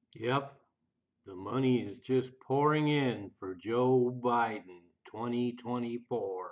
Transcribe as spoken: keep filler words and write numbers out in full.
Yep, the money is just pouring in for Joe Biden twenty twenty-four.